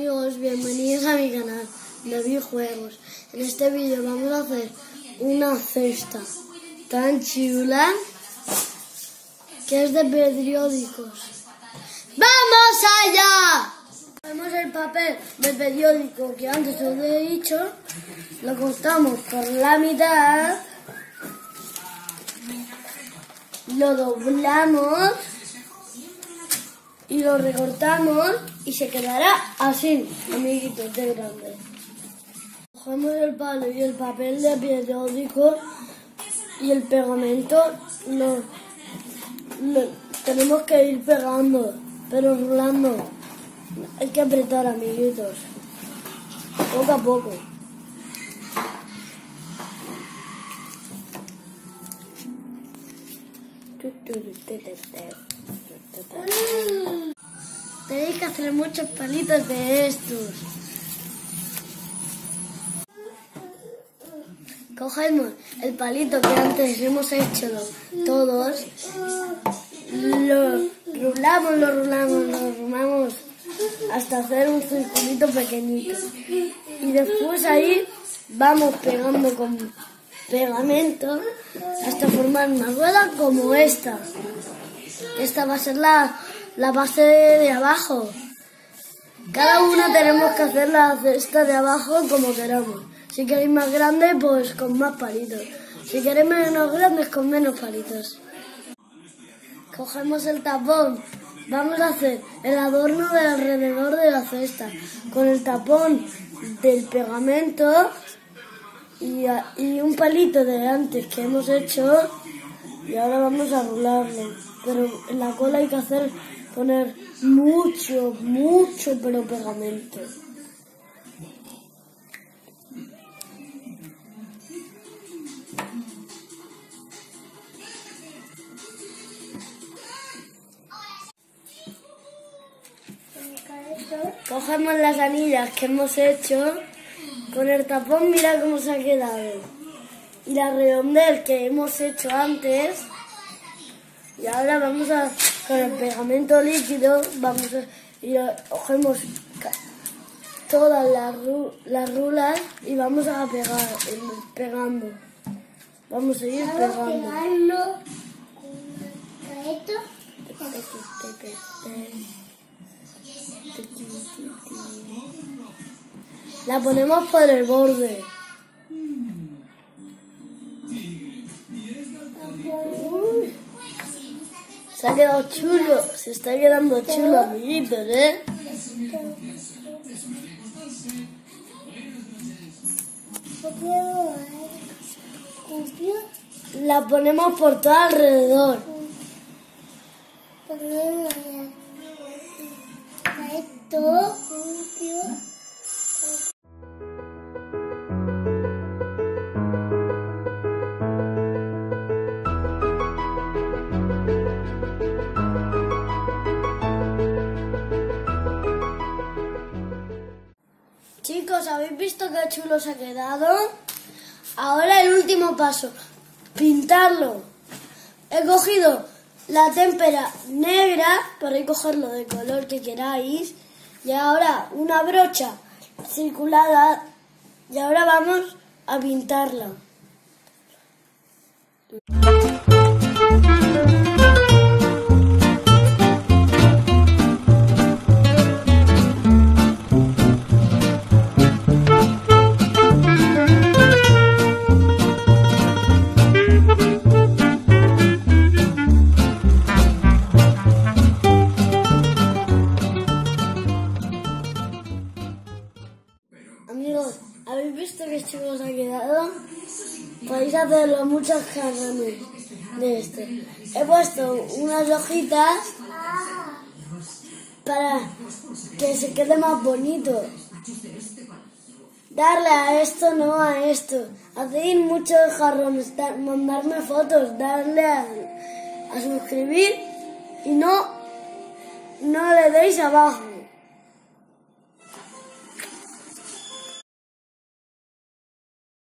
amigos, bienvenidos a mi canal de videojuegos. En este vídeo vamos a hacer una cesta tan chula que es de periódicos. ¡Vamos allá! Tenemos el papel de periódico que antes os he dicho, lo cortamos por la mitad, lo doblamos y lo recortamos y se quedará así, amiguitos, de grande. Cogemos el palo y el papel de periódico y el pegamento lo tenemos que ir pegando, pero rulando. Hay que apretar, amiguitos, poco a poco. Tenéis que hacer muchos palitos de estos. Cogemos el palito que antes hemos hecho todos, lo rulamos hasta hacer un circulito pequeñito. Y después ahí vamos pegando con pegamento hasta formar una rueda como esta. Esta va a ser la base de abajo. Cada uno tenemos que hacer la cesta de abajo como queramos. Si queréis más grande, pues con más palitos. Si queréis menos grandes, con menos palitos. Cogemos el tapón. Vamos a hacer el adorno de alrededor de la cesta. Con el tapón del pegamento y un palito de antes que hemos hecho. Y ahora vamos a rularlo. Pero en la cola hay que poner mucho pero pegamento. Cogemos las anillas que hemos hecho con el tapón, mira cómo se ha quedado. Y la redondel que hemos hecho antes. Y ahora vamos a, con el pegamento líquido, cogemos todas las rulas y vamos a pegando. Vamos a ir pegando. La ponemos por el borde. Se ha quedado chulo, se está quedando chulo, amiguitos, ¿eh? La ponemos por todo alrededor. Chicos, ¿habéis visto qué chulo se ha quedado? Ahora el último paso, pintarlo. He cogido la témpera negra para cogerlo del color que queráis. Y ahora una brocha circulada. Y ahora vamos a pintarla. Amigos, ¿habéis visto qué chulo os ha quedado? Podéis hacerlo muchos jarrones de este. He puesto unas hojitas para que se quede más bonito. Darle a esto, no a esto. Hacéis muchos jarrones, mandarme fotos, darle a suscribir y no le deis abajo.